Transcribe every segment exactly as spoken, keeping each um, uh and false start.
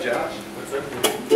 Josh. What's up?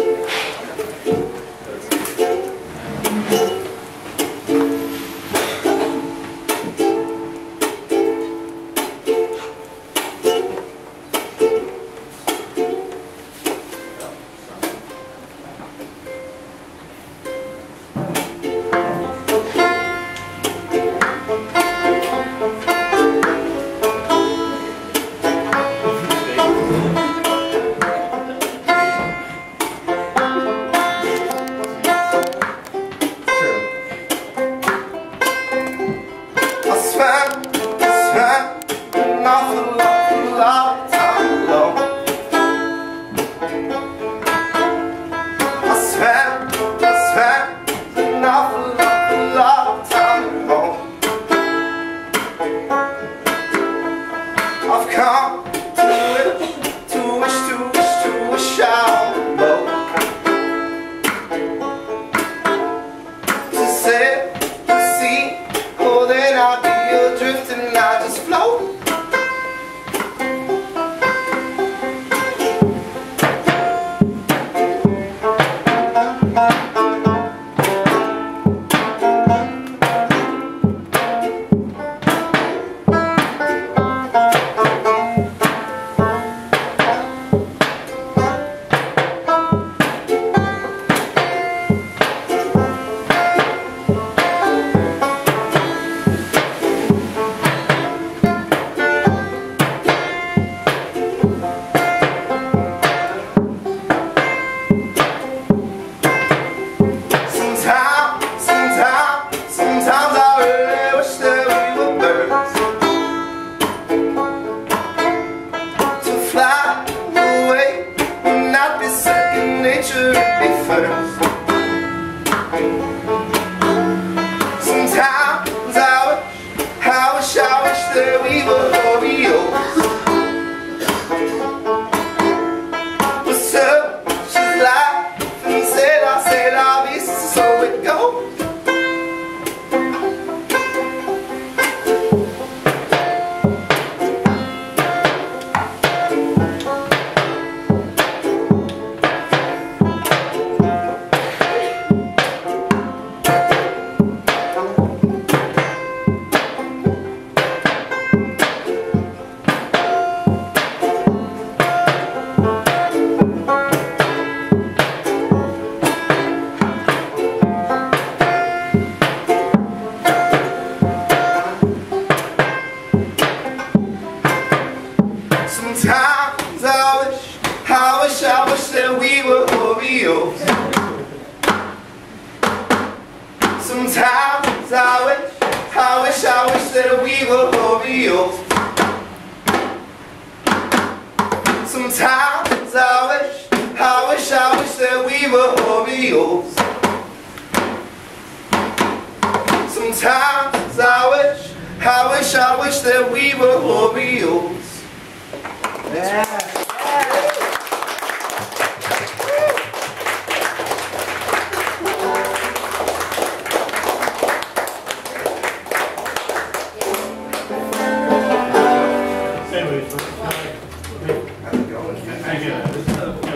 I've come to wish, to wish, to wish, to wish out more. To sail, to sea, oh then I'd be adrift and I'd just float. Nature be first. Sometimes I wish, I wish, I wish that we were Oreos. But such is life, and c'est la, c'est la vie, so it goes. Sometimes I wish, I wish, I wish that we were Oreos. Sometimes I wish, I wish, I wish that we were Oreos. Sometimes I wish, I wish, I wish that we were Oreos. Sometimes I wish, I wish, I wish that we were Oreos. Yeah. How's it going?